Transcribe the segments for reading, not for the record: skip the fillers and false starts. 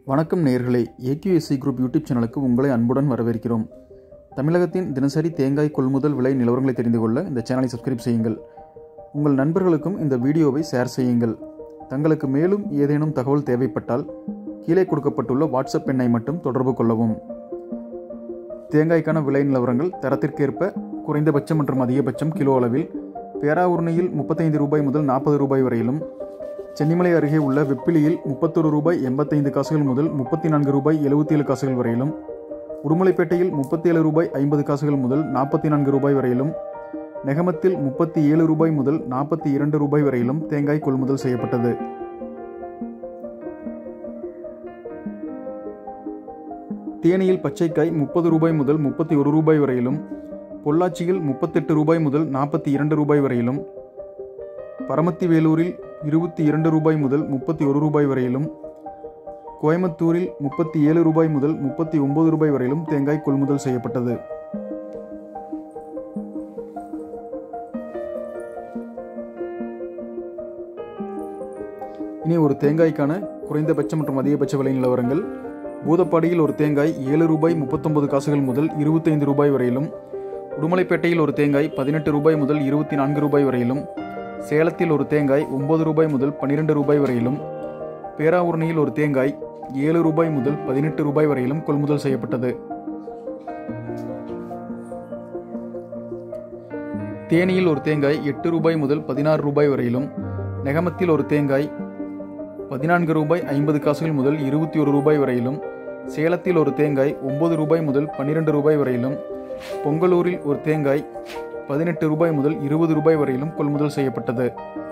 வணக்கம் நேயர்களே, AQSC group YouTube சேனலுக்கு உங்களை அன்புடன் வரவேற்கிறோம். தமிழகத்தின் தினசரி தேங்காய் கொள்முதல் விலை நிலவரங்களை தெரிந்து கொள்ள இந்த சேனலை சப்ஸ்கிரைப் செய்யுங்கள். உங்கள் நண்பர்களுக்கும் இந்த வீடியோவை ஷேர் செய்யுங்கள். தங்களுக்கு மேலும் ஏதேனும் தகவல் தேவைப்பட்டால் கீழே கொடுக்கப்பட்டுள்ள வாட்ஸ்அப் எண்ணை மட்டும் தொடர்பு கொள்ளவும். தேங்காய்க்கான விலை நிலவரங்கள் தரத்திற்கேற்ப குறைந்தபட்சம் மற்றும் அதிகபட்சம் கிலோ அளவில் பேராவூரணியில் 35 ரூபாய் முதல் 40 ரூபாய் வரையிலும், சென்னிமலை அருகே உள்ள வெப்பிலியில் 31 ரூபாய் 85 காசுகள் முதல் 34 ரூபாய் 77 காசுகள் வரையிலும், உடுமலைப்பேட்டையில் 37 ரூபாய் 50 காசுகள் முதல் 44 ரூபாய் வரையிலும், நெகமத்தில் 37 ரூபாய் முதல் 42 ரூபாய் வரையிலும் தேங்காய் கொள்முதல் செய்யப்பட்டது. தேனியில் பச்சைக்காய் 30 ரூபாய் முதல் 31 ரூபாய் வரையிலும், பொள்ளாச்சியில் 38 ரூபாய் முதல் 42 ரூபாய் வரையிலும், பரமத்தி வேலூரில் 22 ரூபாய் முதல் 31 ரூபாய் வரையிலும், கோயம்புத்தூரில் 37 ரூபாய் முதல் 39 ரூபாய் வரையிலும் தேங்காய் கொள்முதல் செய்யப்பட்டது. இனி ஒரு தேங்காய்க்கான குறைந்தபட்ச மற்றும் அதிகபட்ச விலை நிலவரங்கள். பூதப்பாடியில் ஒரு தேங்காய் 7 ரூபாய் 39 காசுகள் முதல் 25 ரூபாய் வரையிலும், உடுமலைப்பேட்டையில் ஒரு தேங்காய் 18 ரூபாய் முதல் 24 ரூபாய் வரையிலும், சேலத்தில் ஒரு தேங்காய் 9 ரூபாய் முதல் 12 ரூபாய் வரையிலும், பேராவூரணியில் ஒரு தேங்காய் 7 ரூபாய் முதல் 18 ரூபாய் வரையிலும் கொள்முதல் செய்யப்பட்டது. தேனியில் ஒரு தேங்காய் 8 ரூபாய் முதல் 16 ரூபாய் வரையிலும், நெகமத்தில் ஒரு தேங்காய் 14 ரூபாய் 50 காசுகள் முதல் 21 ரூபாய் வரையிலும், சேலத்தில் ஒரு தேங்காய் 9 ரூபாய் முதல் 12 ரூபாய் வரையிலும், பொங்கலூரில் ஒரு தேங்காய் 18 ரூபாய் முதல் 20 ரூபாய் வரையிலும் கொள்முதல் செய்யப்பட்டது.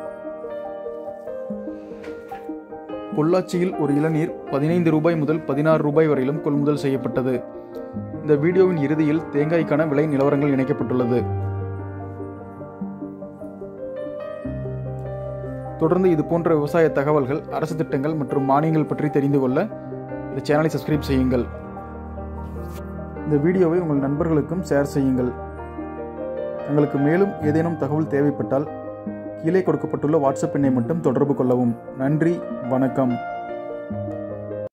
பொள்ளாச்சியில் ஒரு இளநீர் 15 ரூபாய் முதல் 16 ரூபாய் வரையிலும் கொள்முதல் செய்யப்பட்டது. இந்த வீடியோவின் இறுதியில் தேங்காய்க்கான விலை நிலவரங்கள் இணைக்கப்பட்டுள்ளது. தொடர்ந்து இது போன்ற விவசாய தகவல்கள், அரசு திட்டங்கள் மற்றும் மானியங்கள் பற்றி தெரிந்து கொள்ள இந்த சேனலை சப்ஸ்கிரைப் செய்யுங்கள். இந்த வீடியோவை உங்கள் நண்பர்களுக்கும் ஷேர் செய்யுங்கள். தங்களுக்கு மேலும் ஏதேனும் தகவல் தேவைப்பட்டால் கீழே கொடுக்கப்பட்டுள்ள வாட்ஸ்அப் எண்ணை மட்டும் தொடர்பு கொள்ளவும். நன்றி, வணக்கம்.